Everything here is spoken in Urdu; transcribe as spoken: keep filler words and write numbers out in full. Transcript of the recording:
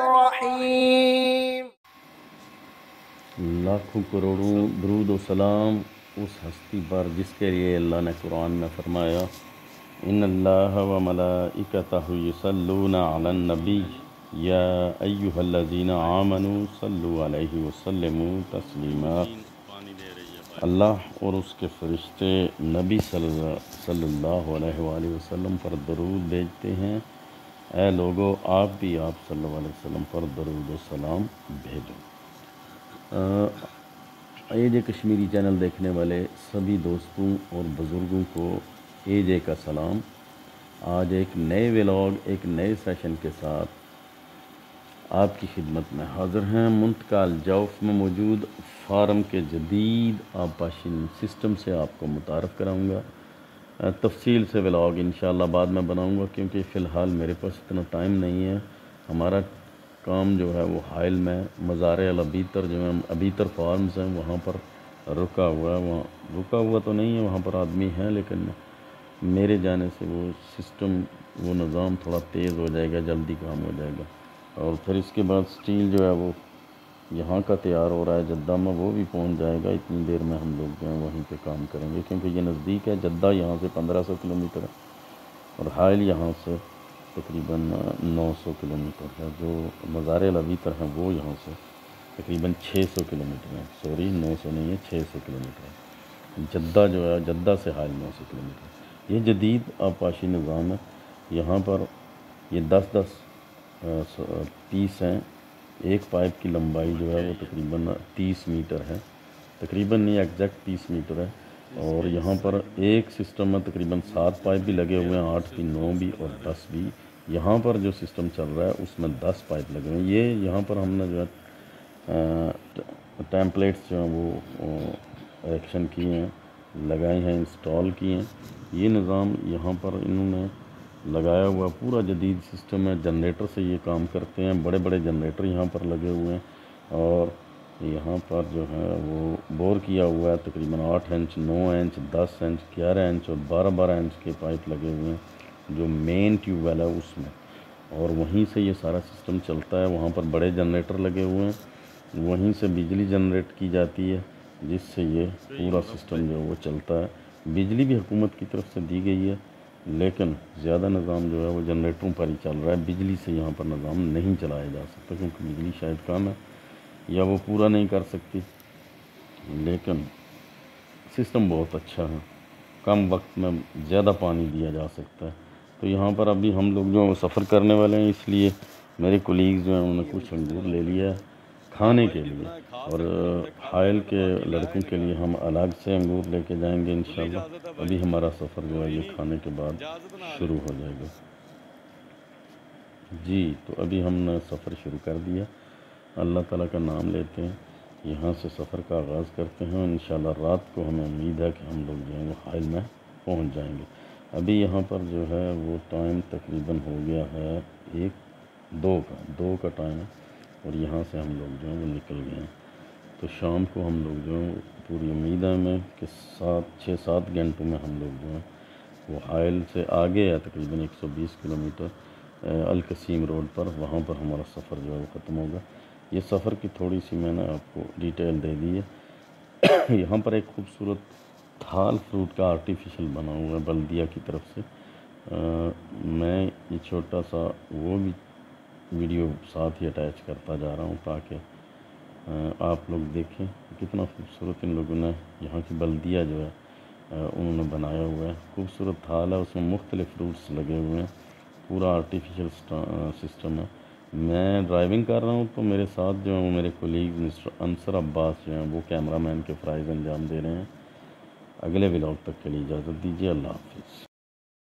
الرحيم. لاکھوں کروڑوں درود و سلام اس ہستی پر جس کے لیے اللہ نے قرآن میں فرمایا ان اللہ و ملائکتہ یصلون علی النبی یا ایہا الذین آمنوا صلوا علیہ وسلموا تسلیما۔ اللہ اور اس کے فرشتے نبی صلی اللہ صلی اللہ علیہ وآلہ وسلم پر درود بھیجتے ہیں، اے لوگو آپ بھی آپ صلی اللہ علیہ وسلم پر درود و سلام بھیجو۔ اے جے کشمیری چینل دیکھنے والے سبھی دوستوں اور بزرگوں کو اے جے کا سلام۔ آج ایک نئے ولاگ ایک نئے سیشن کے ساتھ آپ کی خدمت میں حاضر ہیں۔ منطقہ الجوف میں موجود فارم کے جدید آبپاشی سسٹم سے آپ کو متعارف کراؤں گا۔ تفصیل سے ولاگ انشاءاللہ بعد میں بناؤں گا، کیونکہ فی الحال میرے پاس اتنا ٹائم نہیں ہے۔ ہمارا کام جو ہے وہ حائل میں مزارع الابیتر جو ہے ابیتر فارمز ہیں وہاں پر رکا ہوا ہے۔ وہاں رکا ہوا تو نہیں ہے، وہاں پر آدمی ہیں، لیکن میرے جانے سے وہ سسٹم وہ نظام تھوڑا تیز ہو جائے گا، جلدی کام ہو جائے گا۔ اور پھر اس کے بعد سٹیل جو ہے وہ یہاں کا تیار ہو رہا ہے جدہ میں، وہ بھی پہنچ جائے گا۔ اتنی دیر میں ہم لوگ جو ہیں وہیں پہ کام کریں گے، کیونکہ یہ نزدیک ہے۔ جدہ یہاں سے پندرہ سو کلومیٹر ہے اور حائل یہاں سے تقریباً نو سو کلومیٹر ہے۔ جو مزارع الابیتر ہیں وہ یہاں سے تقریباً چھ سو کلومیٹر ہیں، سوری نو سو نہیں ہے، چھ سو کلومیٹر ہے۔ جدہ جو ہے جدہ سے حائل نو سو کلومیٹر۔ یہ جدید آبپاشی نظام ہے۔ یہاں پر یہ دس دس پیس ہیں۔ ایک پائپ کی لمبائی جو ہے وہ تقریباً تیس میٹر ہے، تقریباً نہیں ایگزیکٹ تیس میٹر ہے۔ اور یہاں پر ایک سسٹم میں تقریباً سات پائپ بھی لگے ہوئے ہیں، آٹھ بھی، نو بھی اور دس بھی۔ یہاں پر جو سسٹم چل رہا ہے اس میں دس پائپ لگے ہوئے ہیں۔ یہ یہاں پر ہم نے جو ہے ٹیمپلیٹس جو ہیں وہ ایکشن کیے ہیں، لگائے ہیں، انسٹال کیے ہیں۔ یہ نظام یہاں پر انہوں نے لگایا ہوا پورا جدید سسٹم ہے۔ جنریٹر سے یہ کام کرتے ہیں، بڑے بڑے جنریٹر یہاں پر لگے ہوئے ہیں۔ اور یہاں پر جو ہے وہ بور کیا ہوا ہے، تقریباً آٹھ انچ، نو انچ، دس انچ، گیارہ انچ اور بارہ بارہ انچ کے پائپ لگے ہوئے ہیں جو مین ٹیوب ویل ہے اس میں، اور وہیں سے یہ سارا سسٹم چلتا ہے۔ وہاں پر بڑے جنریٹر لگے ہوئے ہیں، وہیں سے بجلی جنریٹ کی جاتی ہے جس سے یہ پورا سسٹم جو ہے وہ چلتا ہے۔ بجلی بھی حکومت کی طرف سے دی گئی ہے، لیکن زیادہ نظام جو ہے وہ جنریٹروں پر ہی چل رہا ہے۔ بجلی سے یہاں پر نظام نہیں چلایا جا سکتا، کیونکہ بجلی شاید کم ہے یا وہ پورا نہیں کر سکتی، لیکن سسٹم بہت اچھا ہے۔ کم وقت میں زیادہ پانی دیا جا سکتا ہے۔ تو یہاں پر ابھی ہم لوگ جو سفر کرنے والے ہیں، اس لیے میرے کولیگز جو ہیں انہوں نے کچھ انگور لے لیا ہے کھانے کے لیے، اور حائل کے لڑکوں کے لیے ہم الگ سے انگور لے کے جائیں گے انشاءاللہ۔ ابھی ہمارا سفر جو ہے یہ کھانے کے بعد شروع ہو جائے گا۔ جی تو ابھی ہم نے سفر شروع کر دیا، اللہ تعالیٰ کا نام لیتے ہیں، یہاں سے سفر کا آغاز کرتے ہیں۔ انشاءاللہ رات کو ہمیں امید ہے کہ ہم لوگ جو ہیں وہ حائل میں پہنچ جائیں گے۔ ابھی یہاں پر جو ہے وہ ٹائم تقریباً ہو گیا ہے ایک دو کا دو کا ٹائم ہے، اور یہاں سے ہم لوگ جو ہیں وہ نکل گئے ہیں۔ تو شام کو ہم لوگ جو ہیں پوری امید ہے ہمیں کہ سات چھ سات گھنٹوں میں ہم لوگ جو ہیں وہ حائل سے آگے ہے تقریباً ایک سو بیس کلومیٹر القصیم روڈ پر، وہاں پر ہمارا سفر جو ہے وہ ختم ہوگا۔ یہ سفر کی تھوڑی سی میں نے آپ کو ڈیٹیل دے دی ہے۔ یہاں پر ایک خوبصورت تھال فروٹ کا آرٹیفیشل بنا ہوا ہے بلدیہ کی طرف سے۔ میں یہ چھوٹا سا وہ بھی ویڈیو ساتھ ہی اٹیچ کرتا جا رہا ہوں تاکہ آپ لوگ دیکھیں کتنا خوبصورت ان لوگوں نے یہاں کی بلدیہ جو ہے انہوں نے بنایا ہوا ہے۔ خوبصورت تھال ہے، اس میں مختلف فروٹس لگے ہوئے ہیں، پورا آرٹیفیشل سسٹم ہے۔ میں ڈرائیونگ کر رہا ہوں تو میرے ساتھ جو ہیں وہ میرے کولیگ مسٹر انصر عباس جو ہیں وہ کیمرہ مین کے فرائض انجام دے رہے ہیں۔ اگلے ولاگ تک کے لیے اجازت دیجیے، اللہ حافظ۔